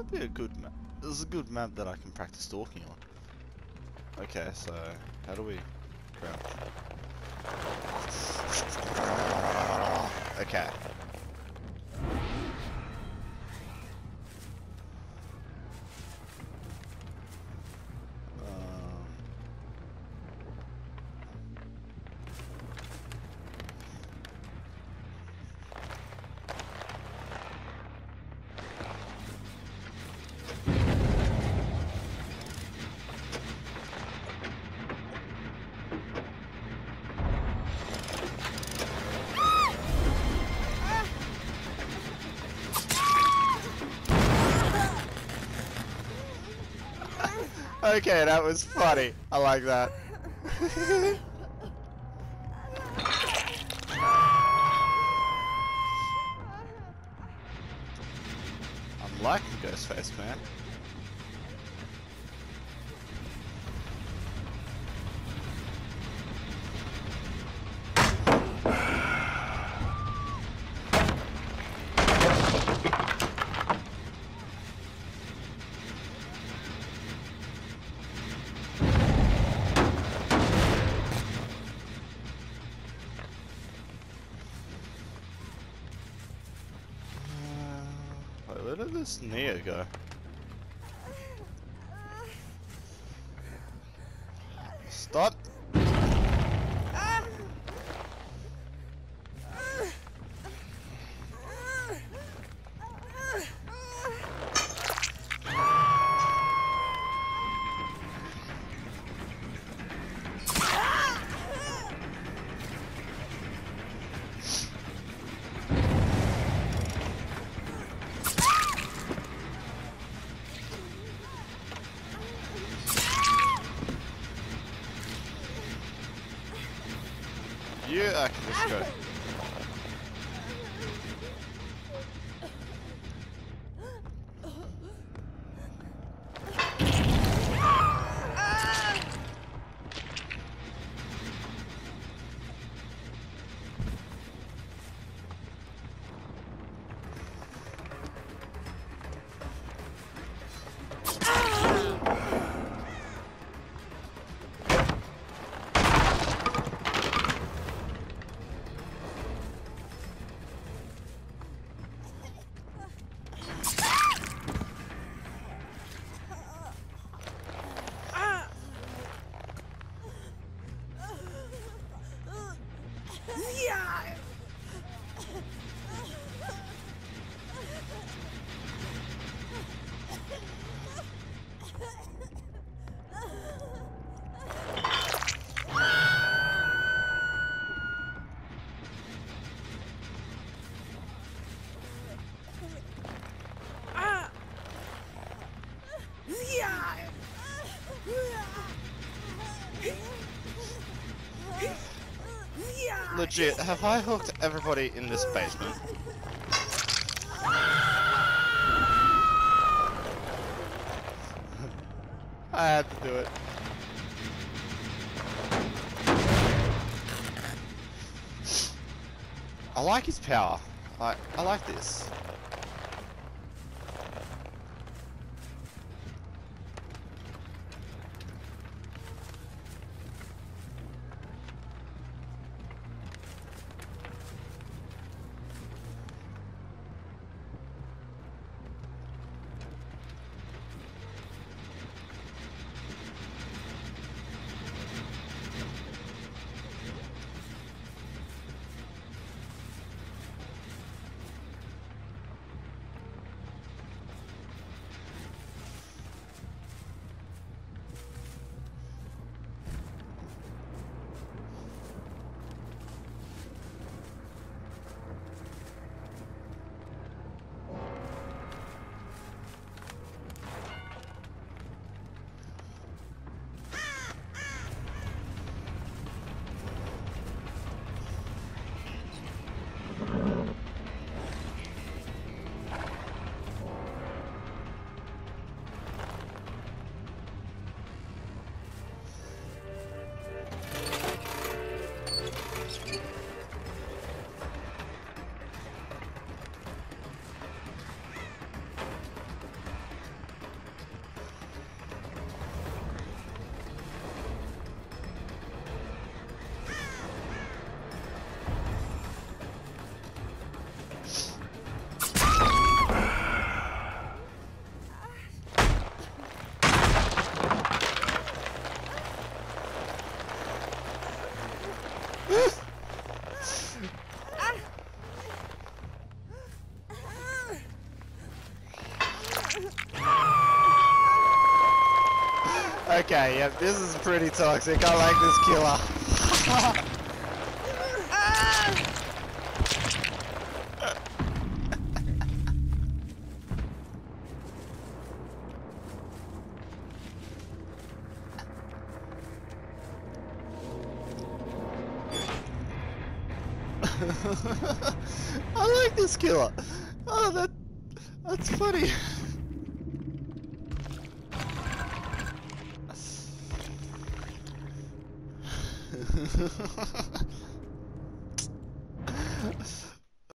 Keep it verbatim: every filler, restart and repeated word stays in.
Be a good map. This is a good map that I can practice stalking on. Okay, so how do we crouch? Okay. Okay, that was funny. I like that. I'm liking Ghostface, man. Where did this Neo go? Stop! Yeah, I can just go. Legit, have I hooked everybody in this basement? I had to do it. I like his power. I, I like this. Okay, yep, this is pretty toxic. I like this killer. I like this killer. Oh, that that's funny.